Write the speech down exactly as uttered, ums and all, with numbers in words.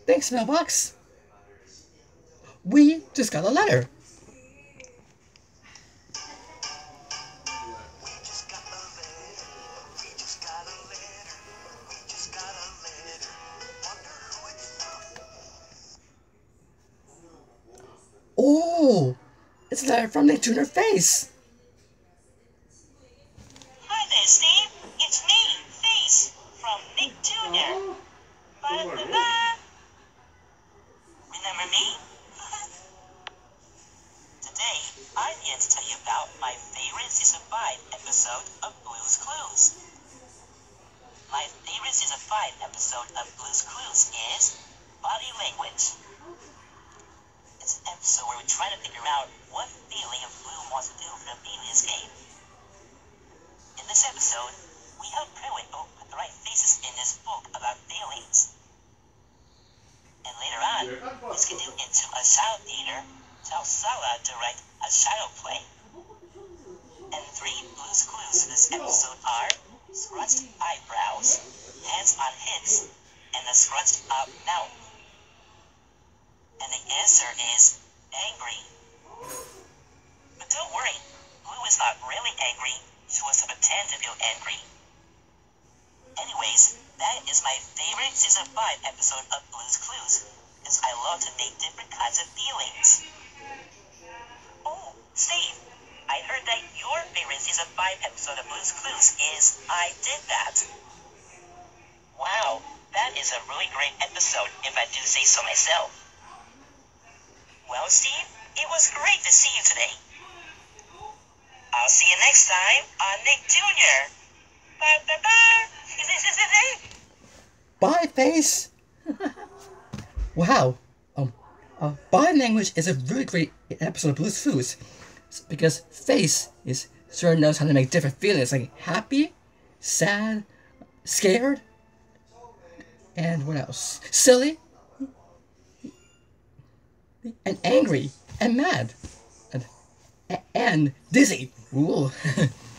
Thanks, mailbox. We just got a letter. Oh, it's a letter from Nick Junior Face. Hi there, Steve. It's me, Face, from Nick Junior Ba-ba-ba. Remember me? Today, I'm here to tell you about my favorite season five episode of Blue's Clues. My favorite season five episode of Blue's Clues is Body Language. It's an episode where we try to figure out what feeling a Blue wants to do for the Bailey escape. In this episode, we help Pruitt put the right faces in his book about feelings. And later on, this can do into a shadow theater to help Sala direct a shadow play. And three Blue's Clues in this episode are scrunched eyebrows, hands on hips, and a scrunched up mouth. And the answer is angry. But don't worry, Blue is not really angry. She wants to pretend to feel angry. Anyways, that is my favorite season five episode of Blue's Clues, because I love to make different kinds of feelings. Oh, Steve, I heard that your favorite season five episode of Blue's Clues is I Did That. Wow, that is a really great episode, if I do say so myself. Well, Steve, it was great to see you today. I'll see you next time on Nick Junior Bye-bye-bye. Bye, Face. Wow. Um, uh, Body Language is a really great episode of Blue's Clues because Face is sure knows how to make different feelings like happy, sad, scared, and what else? Silly, and angry, and mad, and and dizzy. Ooh.